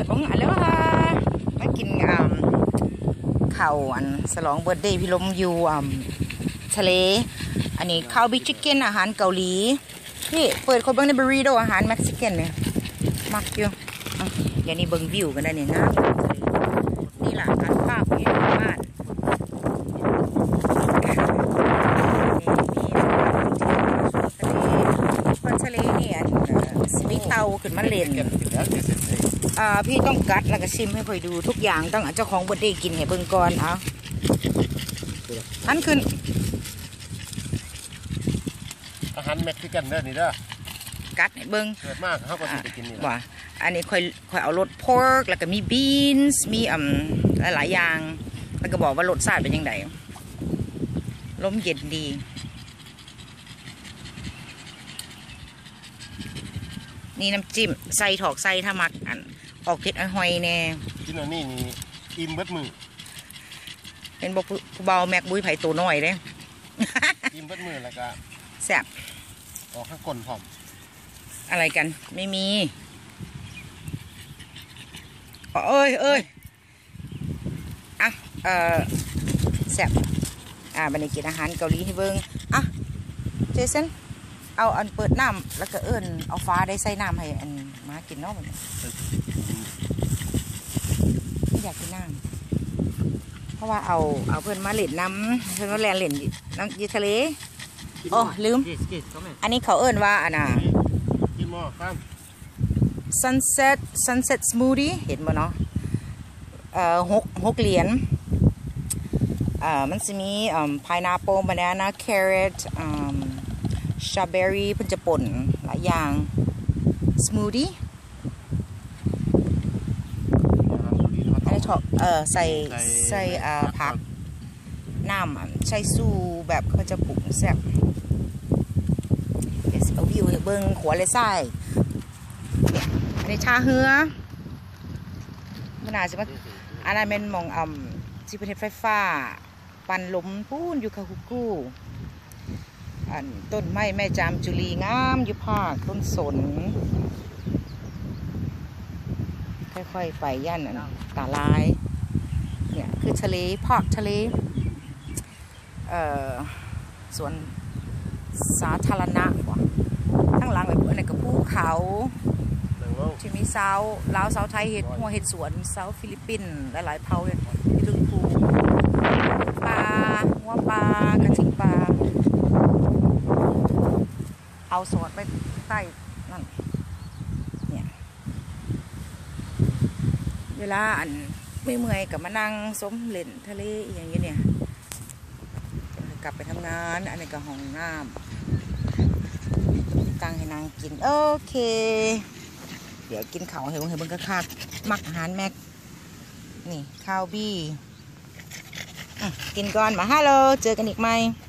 ดบ้องอะไรวะมากินข้าวอันฉลองเบิร์ธเดย์พี่ลมอยู่ทะเลอันนี้ข้าวบิ๊กชิคเก้นอาหารเกาหลีนี่เปิดคนเบิ้งในบริโดอาหารเม็กซิกันเนี่ยมักอยู่อย่างนี้เบิ้งวิวกันได้เนี่ยงามนี่แหละการภาพที่บ้านทะเลเนี่ยมีเตาขึ้นมาเล่นพี่ต้องกัดแล้วก็ชิมให้ค่อยดูทุกอย่างต้องเจ้าของเบิร์ธเดย์กินให้เบิ่งก่อนเอาอันขึ้นอาหารเม็กซิกันเด้อนี่เด้อกัดให้เบิ่งเกิดมากเขาก็สิไปกินนี่ว่าอันนี้ค่อยเอารสพอร์กแล้วก็มีบีนส์มีหลายอย่างแล้วก็บอกว่ารสชาติเป็นยังไงลมเย็นดีนี่น้ำจิ้มใส่ถอกใส่ถ้ามักอันออกเผ็ดหอยแน่กินอันนี้นี่อิ่มเบิดมือเป็นบอกผู้เบาแม็กบุ้ยไผ่ตัวน้อยเลยอิ่มเบิดมือแล้วก็แซ่บออกข้างก้นพร้อมอะไรกันไม่มีเอ้ยอ่ะแซ่บบันนี้กินอาหารเกาหลีให้เบิ้งอ่ะเจสันเอาอันเปิดน้ำแล้วก็เอาฟ้าได้ใส่น้ำให้อันมากินเนาะมันไม่อยากกินน้ำเพราะว่าเอาเพื่อนมาเล่นน้ำเพื่อนมาแลนเล่นน้ำยีทะเลโอ้ลืมอันนี้เขาว่าอันน่ะ sunset smoothie เห็นบ่เนาะ6 เหรียญมันจะมีpineapple banana carrot strawberry เพิ่นจะป่นหลายอย่าง smoothie อันนี้ใส่ผักน้ำใช้สู้แบบเขาจะปรุงแซ่บเอาวิวให้เบิ้งขวดเลยไส้เนี่ยอันนี้ชาเฮือมันอาจจะมาอันนั้นเป็นมองที่ประเทศไฟฟ้าปั่นลมพูนอยู่คาคุกุต้นไม้แม่จามจุลีงามอยู่ภาคต้นสนค่อยๆไปย่านตาลายเนี่ยคือทะเลภาคทะเลสวนสาธารณะทั้งหลังแบบอะไรกับภูเขาที่มีเซาลาวเซาไทยเห็ดหัวเห็ดสวนเซาฟิลิปปินส์หลายๆเผ่าเลยถึงภูปลาหัวปลากระทิงปลาเอาสอดไปใต้นั่นเนี่ยเวลาไม่เมื่อยกับมานั่งส้มเล่นทะเลอย่างเงี้ยเนี่ยกลับไปทำงานอันนี้ก็ห้องน้ำตั้งให้นางกินโอเคเดี๋ยวกินข้าวให้เบิ่งกระคักมักอาหารแม็กนี่ข้าวบี้กินก่อนมาฮัลโหลเจอกันอีกไหม